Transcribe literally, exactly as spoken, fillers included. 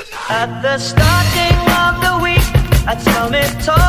At the starting of the week, I'd smell me talk.